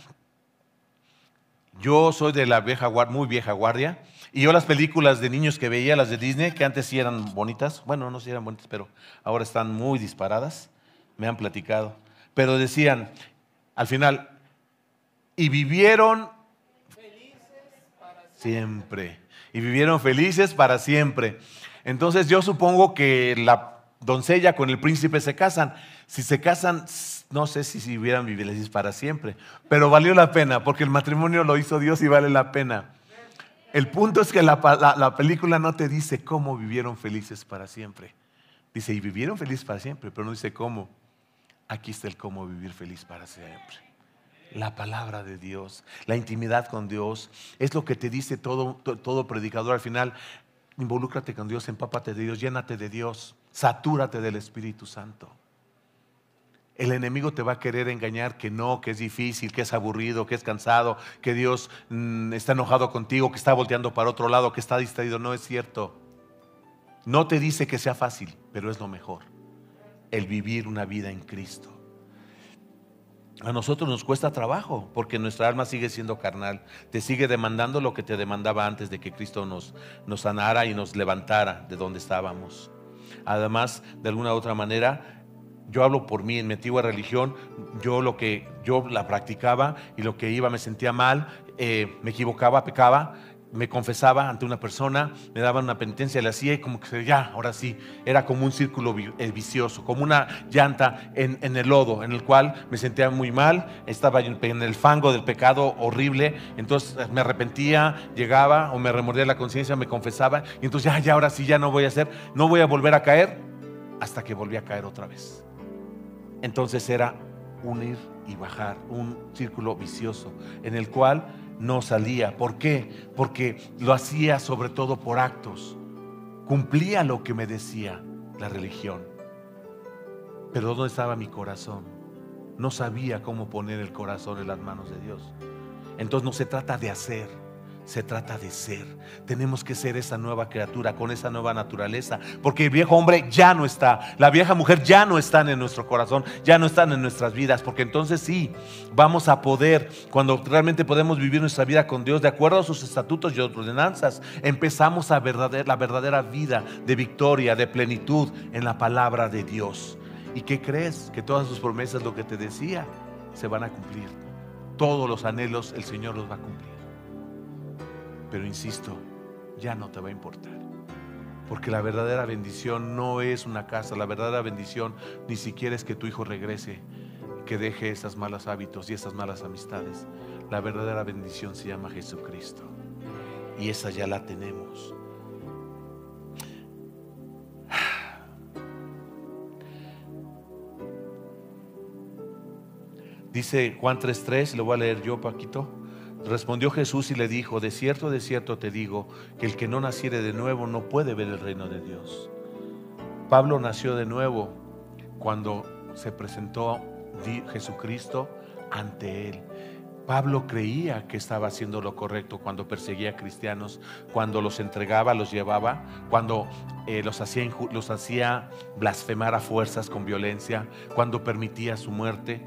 Yo soy de la vieja guardia, muy vieja guardia, y yo las películas de niños que veía, las de Disney, que antes sí eran bonitas, bueno, no sí eran bonitas, pero ahora están muy disparadas, me han platicado, pero decían al final, y vivieron felices para siempre, y vivieron felices para siempre. Entonces yo supongo que la doncella con el príncipe se casan. Si se casan, no sé si, si hubieran vivido felices para siempre, pero valió la pena, porque el matrimonio lo hizo Dios y vale la pena. El punto es que la, la, la película no te dice cómo vivieron felices para siempre. Dice, y vivieron felices para siempre, pero no dice cómo. Aquí está el cómo vivir feliz para siempre. La palabra de Dios, la intimidad con Dios, es lo que te dice todo, todo, todo predicador al final. Involúcrate con Dios, empápate de Dios, llénate de Dios, satúrate del Espíritu Santo. El enemigo te va a querer engañar que no, que es difícil, que es aburrido, que es cansado, que Dios mmm, está enojado contigo, que está volteando para otro lado, que está distraído. No es cierto. No te dice que sea fácil, pero es lo mejor. El vivir una vida en Cristo. A nosotros nos cuesta trabajo porque nuestra alma sigue siendo carnal. Te sigue demandando lo que te demandaba antes de que Cristo nos, nos sanara y nos levantara de donde estábamos. Además, de alguna u otra manera, yo hablo por mí, en mi antigua religión, yo lo que yo la practicaba y lo que iba me sentía mal, eh, me equivocaba, pecaba, me confesaba ante una persona, me daban una penitencia, le hacía y como que ya, ahora sí, era como un círculo vicioso, como una llanta en, en el lodo, en el cual me sentía muy mal, estaba en el fango del pecado horrible, entonces me arrepentía, llegaba o me remordía la conciencia, me confesaba y entonces ya, ya, ahora sí, ya no voy a hacer, no voy a volver a caer, hasta que volví a caer otra vez. Entonces era un ir y bajar, un círculo vicioso en el cual no salía. ¿Por qué? Porque lo hacía sobre todo por actos. Cumplía lo que me decía la religión. Pero ¿dónde estaba mi corazón? No sabía cómo poner el corazón en las manos de Dios. Entonces no se trata de hacer, se trata de ser. Tenemos que ser esa nueva criatura con esa nueva naturaleza, porque el viejo hombre ya no está, la vieja mujer ya no están en nuestro corazón, ya no están en nuestras vidas, porque entonces sí, vamos a poder, cuando realmente podemos vivir nuestra vida con Dios de acuerdo a sus estatutos y ordenanzas, empezamos a verdadera, la verdadera vida de victoria, de plenitud en la palabra de Dios. ¿Y qué crees? Que todas sus promesas, lo que te decía, se van a cumplir. Todos los anhelos el Señor los va a cumplir. Pero insisto, ya no te va a importar, porque la verdadera bendición no es una casa. La verdadera bendición ni siquiera es que tu hijo regrese, que deje esos malos hábitos y esas malas amistades. La verdadera bendición se llama Jesucristo, y esa ya la tenemos. Dice Juan tres tres, lo voy a leer yo, Paquito. Respondió Jesús y le dijo: de cierto, de cierto te digo, que el que no naciere de nuevo no puede ver el reino de Dios. Pablo nació de nuevo cuando se presentó Jesucristo ante él. Pablo creía que estaba haciendo lo correcto cuando perseguía a cristianos, cuando los entregaba, los llevaba, cuando eh, los, hacía, los hacía blasfemar a fuerzas con violencia, cuando permitía su muerte,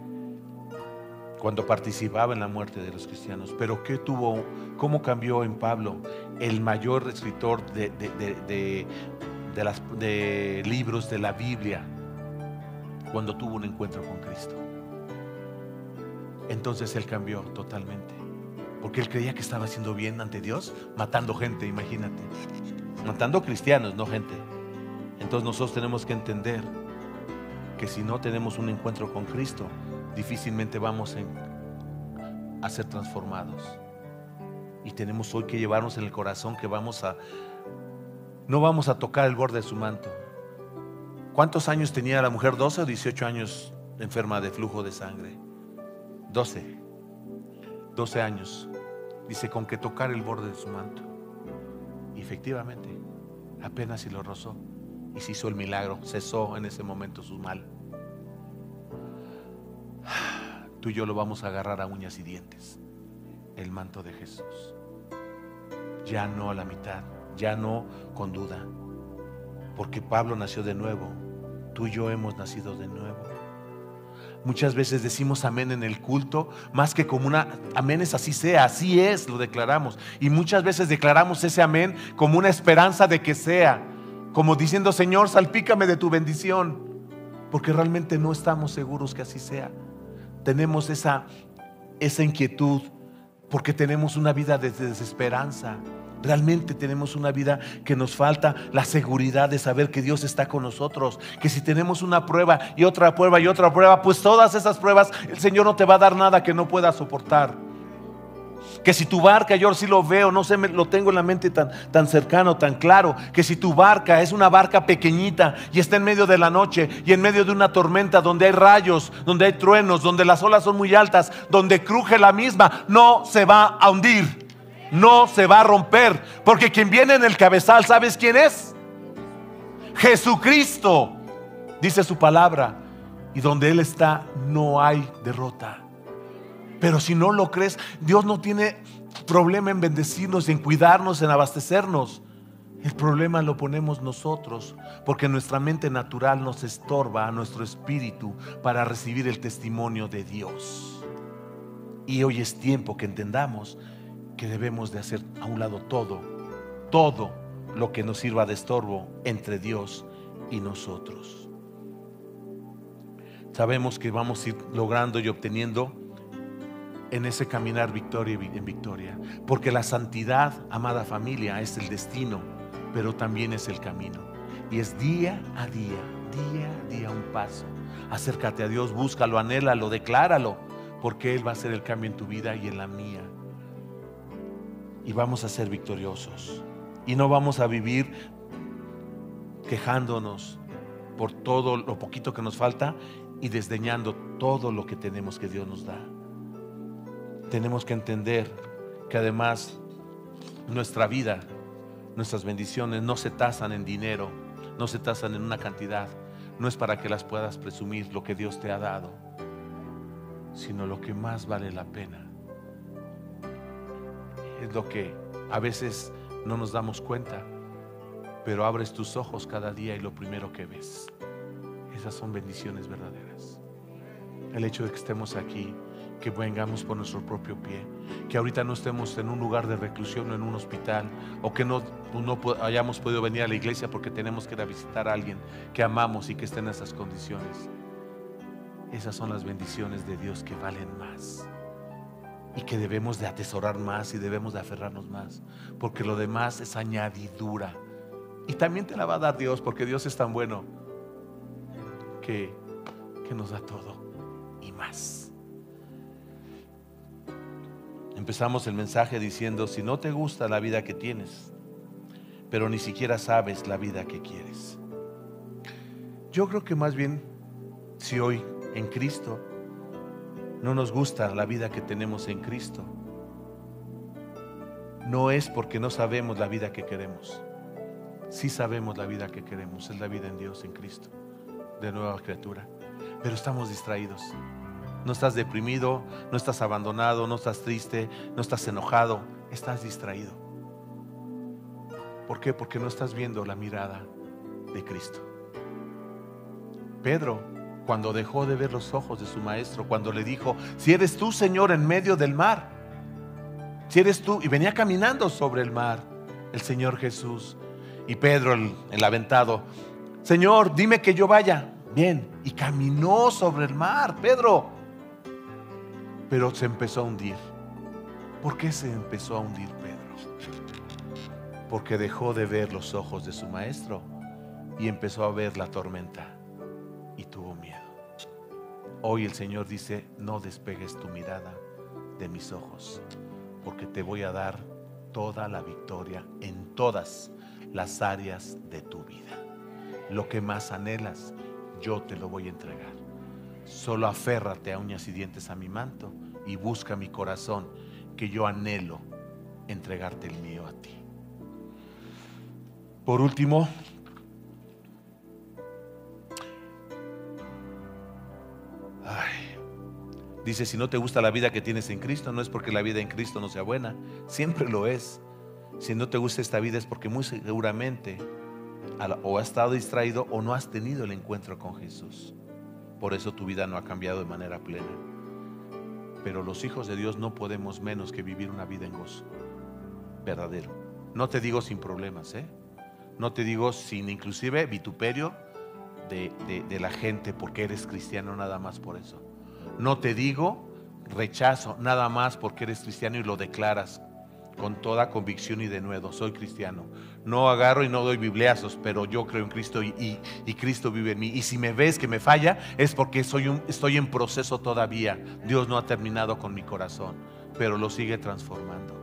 cuando participaba en la muerte de los cristianos. Pero ¿qué tuvo? ¿Cómo cambió en Pablo? el mayor escritor de, de, de, de, de, las, de libros de la Biblia, cuando tuvo un encuentro con Cristo. Entonces él cambió totalmente, porque él creía que estaba haciendo bien ante Dios, matando gente, imagínate, matando cristianos, no gente. Entonces nosotros tenemos que entender que si no tenemos un encuentro con Cristo, difícilmente vamos a ser transformados. Y tenemos hoy que llevarnos en el corazón que vamos a no vamos a tocar el borde de su manto. ¿Cuántos años tenía la mujer? ¿doce o dieciocho años enferma de flujo de sangre? doce doce años. Dice, con que tocar el borde de su manto. Y efectivamente, apenas si lo rozó, y se hizo el milagro, cesó en ese momento su mal. Tú y yo lo vamos a agarrar a uñas y dientes, el manto de Jesús. Ya no a la mitad, ya no con duda, porque Pablo nació de nuevo, tú y yo hemos nacido de nuevo. Muchas veces decimos amén en el culto, más que como una amén es así sea, así es, lo declaramos. Y muchas veces declaramos ese amén como una esperanza de que sea, como diciendo, Señor, salpícame de tu bendición, porque realmente no estamos seguros que así sea. Tenemos esa, esa inquietud, porque tenemos una vida de desesperanza. Realmente tenemos una vida que nos falta la seguridad de saber que Dios está con nosotros, que si tenemos una prueba y otra prueba y otra prueba, pues todas esas pruebas el Señor no te va a dar nada que no puedas soportar. Que si tu barca, yo sí lo veo, no sé, lo tengo en la mente tan, tan cercano, tan claro, que si tu barca es una barca pequeñita y está en medio de la noche y en medio de una tormenta donde hay rayos, donde hay truenos, donde las olas son muy altas, donde cruje la misma, no se va a hundir. No se va a romper, porque quien viene en el cabezal, ¿sabes quién es? Jesucristo, dice su palabra, y donde Él está no hay derrota. Pero si no lo crees, Dios no tiene problema en bendecirnos, en cuidarnos, en abastecernos. El problema lo ponemos nosotros, porque nuestra mente natural nos estorba a nuestro espíritu para recibir el testimonio de Dios. Y hoy es tiempo que entendamos que debemos de hacer a un lado todo, todo lo que nos sirva de estorbo entre Dios y nosotros. Sabemos que vamos a ir logrando y obteniendo en ese caminar victoria en victoria, porque la santidad, amada familia, es el destino, pero también es el camino, y es día a día, día a día un paso. Acércate a Dios, búscalo, anhélalo, decláralo, porque Él va a hacer el cambio en tu vida y en la mía. Y vamos a ser victoriosos. Y no vamos a vivir quejándonos por todo lo poquito que nos falta y desdeñando todo lo que tenemos que Dios nos da. Tenemos que entender que además nuestra vida, nuestras bendiciones no se tasan en dinero, no se tasan en una cantidad. No es para que las puedas presumir lo que Dios te ha dado, sino lo que más vale la pena. Es lo que a veces no nos damos cuenta, pero abres tus ojos cada día y lo primero que ves, esas son bendiciones verdaderas. El hecho de que estemos aquí, que vengamos por nuestro propio pie, que ahorita no estemos en un lugar de reclusión o en un hospital, o que no, no hayamos podido venir a la iglesia porque tenemos que ir a visitar a alguien que amamos y que esté en esas condiciones. Esas son las bendiciones de Dios que valen más, y que debemos de atesorar más y debemos de aferrarnos más, porque lo demás es añadidura. Y también te la va a dar Dios, porque Dios es tan bueno que, que nos da todo y más. Empezamos el mensaje diciendo, si no te gusta la vida que tienes, pero ni siquiera sabes la vida que quieres. Yo creo que más bien, si hoy en Cristo no nos gusta la vida que tenemos en Cristo, no es porque no sabemos la vida que queremos. Sí sabemos la vida que queremos, es la vida en Dios, en Cristo, de nueva criatura, pero estamos distraídos. No estás deprimido, no estás abandonado, no estás triste, no estás enojado, estás distraído. ¿Por qué? Porque no estás viendo la mirada de Cristo. Pedro, cuando dejó de ver los ojos de su maestro, cuando le dijo, si eres tú, Señor, en medio del mar, si eres tú, y venía caminando sobre el mar, el Señor Jesús. Y Pedro, el, el aventado: Señor, dime que yo vaya. Bien, y caminó sobre el mar, Pedro. Pero se empezó a hundir. ¿Por qué se empezó a hundir Pedro? Porque dejó de ver los ojos de su maestro y empezó a ver la tormenta y tuvo miedo. Hoy el Señor dice: no despegues tu mirada de mis ojos, porque te voy a dar toda la victoria en todas las áreas de tu vida. Lo que más anhelas, yo te lo voy a entregar. Solo aférrate a uñas y dientes a mi manto y busca mi corazón, que yo anhelo entregarte el mío a ti. Por último, ay, dice: si no te gusta la vida que tienes en Cristo, no es porque la vida en Cristo no sea buena, siempre lo es. Si no te gusta esta vida es porque muy seguramente o has estado distraído o no has tenido el encuentro con Jesús. Por eso tu vida no ha cambiado de manera plena. Pero los hijos de Dios no podemos menos que vivir una vida en gozo verdadero. No te digo sin problemas, ¿eh? No te digo sin inclusive vituperio de, de, de la gente porque eres cristiano, nada más por eso. No te digo rechazo nada más porque eres cristiano y lo declaras con toda convicción y denuedo: soy cristiano. No agarro y no doy bibliazos, pero yo creo en Cristo y, y, y Cristo vive en mí. Y si me ves que me falla, es porque soy un, estoy en proceso todavía. Dios no ha terminado con mi corazón, pero lo sigue transformando.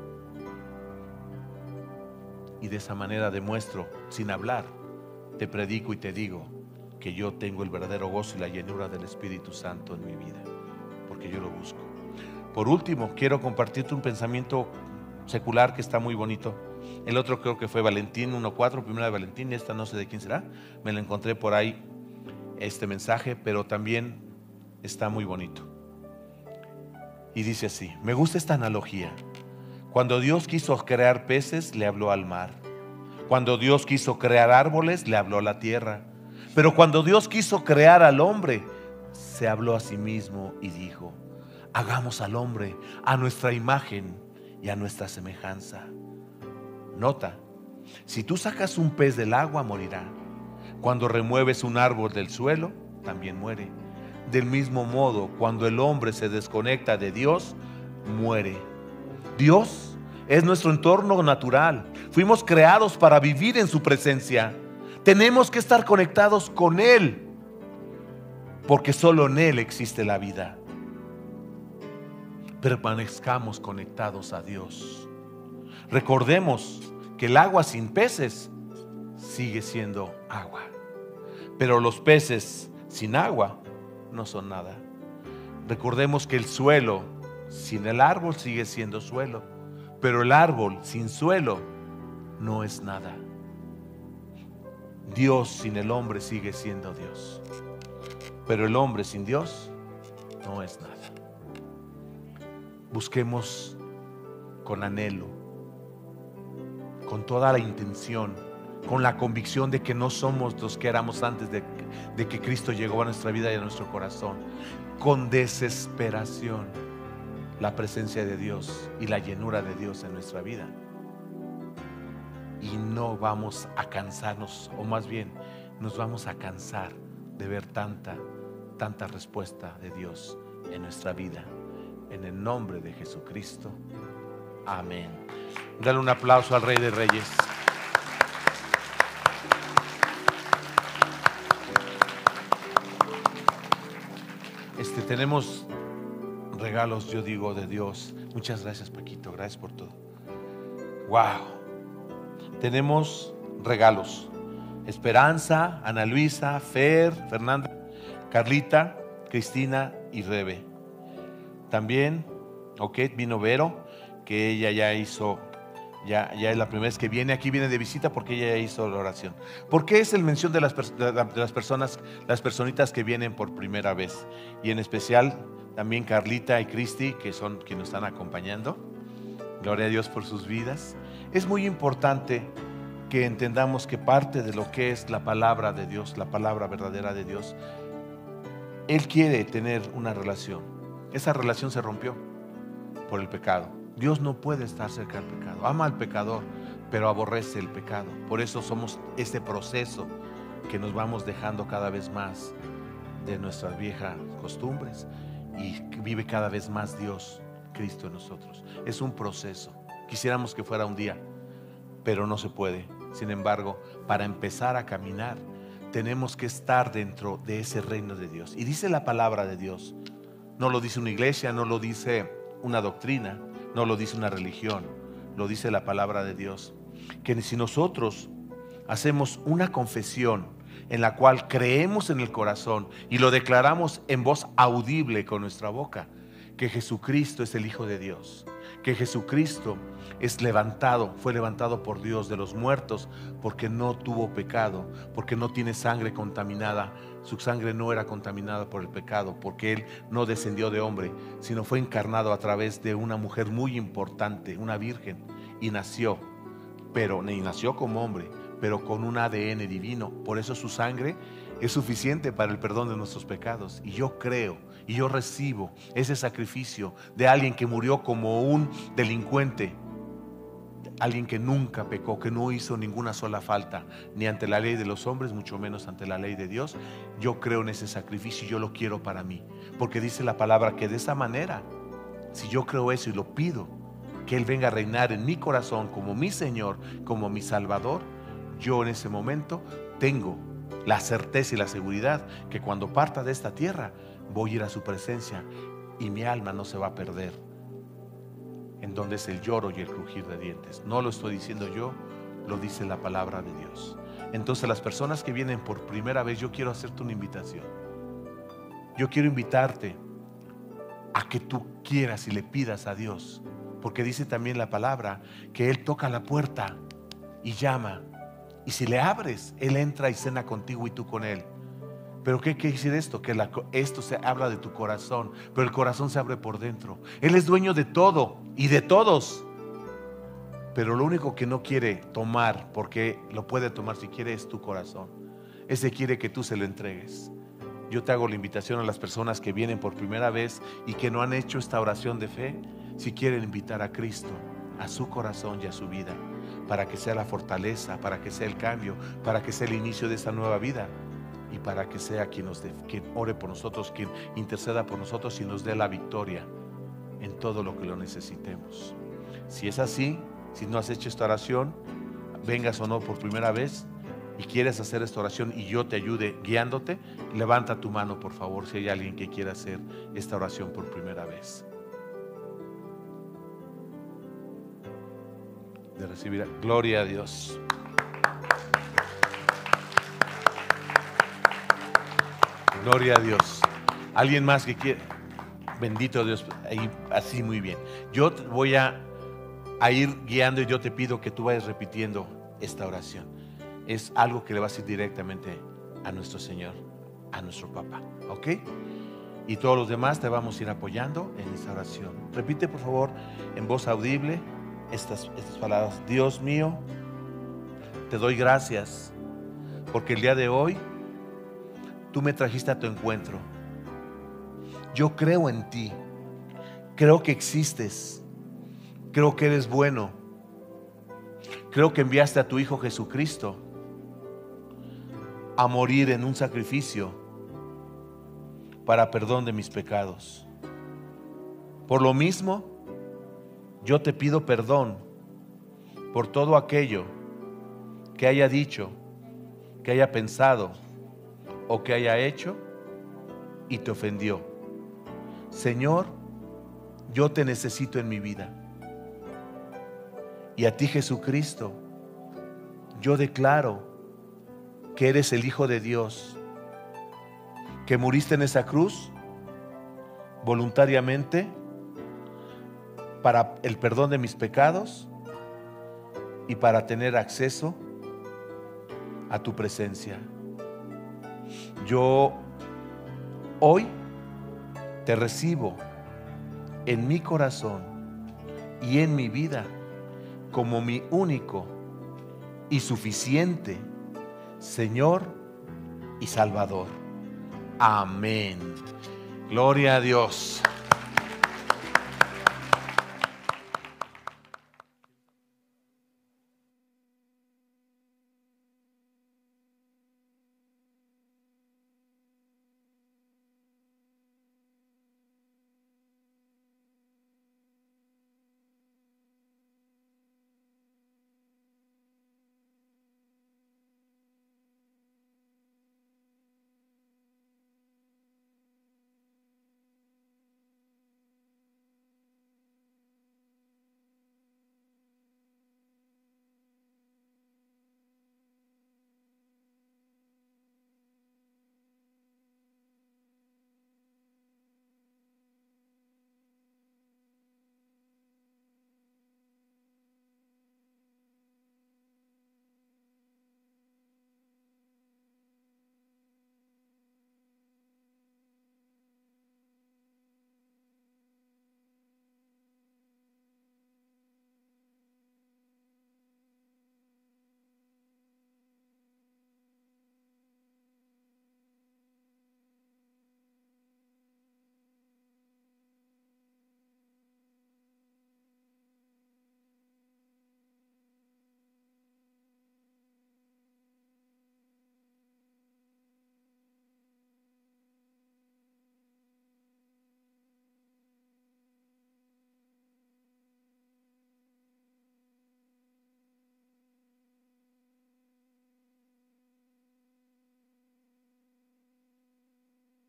Y de esa manera demuestro, sin hablar, te predico y te digo que yo tengo el verdadero gozo y la llenura del Espíritu Santo en mi vida, porque yo lo busco. Por último, quiero compartirte un pensamiento secular que está muy bonito. El otro creo que fue Valentín uno cuatro, primera de Valentín. Esta no sé de quién será, me lo encontré por ahí, este mensaje, pero también está muy bonito. Y dice así: me gusta esta analogía. Cuando Dios quiso crear peces, le habló al mar. Cuando Dios quiso crear árboles, le habló a la tierra. Pero cuando Dios quiso crear al hombre, se habló a sí mismo y dijo: hagamos al hombre a nuestra imagen y a nuestra semejanza. Nota: si tú sacas un pez del agua, morirá. Cuando remueves un árbol del suelo, también muere. Del mismo modo, cuando el hombre se desconecta de Dios, muere. Dios es nuestro entorno natural. Fuimos creados para vivir en su presencia. Tenemos que estar conectados con Él, porque solo en Él existe la vida. Permanezcamos conectados a Dios. Recordemos que el agua sin peces sigue siendo agua, pero los peces sin agua no son nada. Recordemos que el suelo sin el árbol sigue siendo suelo, pero el árbol sin suelo no es nada. Dios sin el hombre sigue siendo Dios, pero el hombre sin Dios no es nada. Busquemos con anhelo, con toda la intención, con la convicción de que no somos los que éramos antes de, de que Cristo llegó a nuestra vida y a nuestro corazón. Con desesperación, la presencia de Dios y la llenura de Dios en nuestra vida. Y no vamos a cansarnos, o más bien nos vamos a cansar de ver tanta, tanta respuesta de Dios en nuestra vida. En el nombre de Jesucristo. Amén. Dale un aplauso al Rey de Reyes. Este, tenemos regalos, yo digo, de Dios. Muchas gracias, Paquito. Gracias por todo. Wow. Tenemos regalos. Esperanza, Ana Luisa, Fer, Fernanda, Carlita, Cristina y Rebe. También, ok, vino Vero, que ella ya hizo, ya, ya es la primera vez que viene aquí, viene de visita porque ella ya hizo la oración. ¿Por qué es el mención de las, de las personas, las personitas que vienen por primera vez? Y en especial también Carlita y Cristi, que son quienes nos están acompañando. Gloria a Dios por sus vidas. Es muy importante que entendamos que parte de lo que es la palabra de Dios, la palabra verdadera de Dios, Él quiere tener una relación. Esa relación se rompió por el pecado. Dios no puede estar cerca del pecado. Ama al pecador, pero aborrece el pecado. Por eso somos este proceso que nos vamos dejando cada vez más de nuestras viejas costumbres y vive cada vez más Dios, Cristo en nosotros. Es un proceso. Quisiéramos que fuera un día, pero no se puede. Sin embargo, para empezar a caminar, tenemos que estar dentro de ese reino de Dios. Y dice la palabra de Dios, no lo dice una iglesia, no lo dice una doctrina, no lo dice una religión, lo dice la palabra de Dios, que si nosotros hacemos una confesión en la cual creemos en el corazón y lo declaramos en voz audible con nuestra boca, que Jesucristo es el Hijo de Dios, que Jesucristo es levantado, fue levantado por Dios de los muertos porque no tuvo pecado, porque no tiene sangre contaminada. Su sangre no era contaminada por el pecado, porque Él no descendió de hombre, sino fue encarnado a través de una mujer muy importante, una virgen, y nació, pero y nació como hombre, pero con un A D N divino. Por eso su sangre es suficiente para el perdón de nuestros pecados. Y yo creo y yo recibo ese sacrificio de alguien que murió como un delincuente, alguien que nunca pecó, que no hizo ninguna sola falta, ni ante la ley de los hombres, mucho menos ante la ley de Dios. Yo creo en ese sacrificio y yo lo quiero para mí, porque dice la palabra que de esa manera, si yo creo eso y lo pido, que Él venga a reinar en mi corazón como mi Señor, como mi Salvador, yo en ese momento tengo la certeza y la seguridad que cuando parta de esta tierra voy a ir a su presencia y mi alma no se va a perder, en donde es el lloro y el crujir de dientes. No lo estoy diciendo yo, lo dice la palabra de Dios. Entonces, las personas que vienen por primera vez, yo quiero hacerte una invitación. Yo quiero invitarte a que tú quieras y le pidas a Dios, porque dice también la palabra que Él toca la puerta y llama, y si le abres, Él entra y cena contigo y tú con Él. Pero ¿qué quiere decir esto? Que la, esto se habla de tu corazón, pero el corazón se abre por dentro. Él es dueño de todo y de todos, pero lo único que no quiere tomar, porque lo puede tomar si quiere, es tu corazón. Ese quiere que tú se lo entregues. Yo te hago la invitación a las personas que vienen por primera vez y que no han hecho esta oración de fe, si quieren invitar a Cristo a su corazón y a su vida, para que sea la fortaleza, para que sea el cambio, para que sea el inicio de esta nueva vida, y para que sea quien, nos dé, quien ore por nosotros, quien interceda por nosotros y nos dé la victoria en todo lo que lo necesitemos. Si es así, si no has hecho esta oración, vengas o no por primera vez y quieres hacer esta oración y yo te ayude guiándote, levanta tu mano por favor si hay alguien que quiera hacer esta oración por primera vez. De recibir, gloria a Dios. Gloria a Dios. ¿Alguien más que quiere? Bendito Dios. Ahí, así, muy bien. Yo voy a, a ir guiando y yo te pido que tú vayas repitiendo esta oración. Es algo que le vas a ir directamente a nuestro Señor, a nuestro Papá, ¿ok? Y todos los demás te vamos a ir apoyando en esta oración. Repite por favor en voz audible estas, estas palabras. Dios mío, te doy gracias porque el día de hoy tú me trajiste a tu encuentro. Yo creo en ti. Creo que existes. Creo que eres bueno. Creo que enviaste a tu Hijo Jesucristo a morir en un sacrificio para perdón de mis pecados. Por lo mismo, yo te pido perdón por todo aquello que haya dicho, que haya pensado o que haya hecho y te ofendió. Señor, yo te necesito en mi vida. Y a ti, Jesucristo, yo declaro que eres el Hijo de Dios, que muriste en esa cruz voluntariamente para el perdón de mis pecados y para tener acceso a tu presencia. Yo hoy te recibo en mi corazón y en mi vida como mi único y suficiente Señor y Salvador. Amén. Gloria a Dios.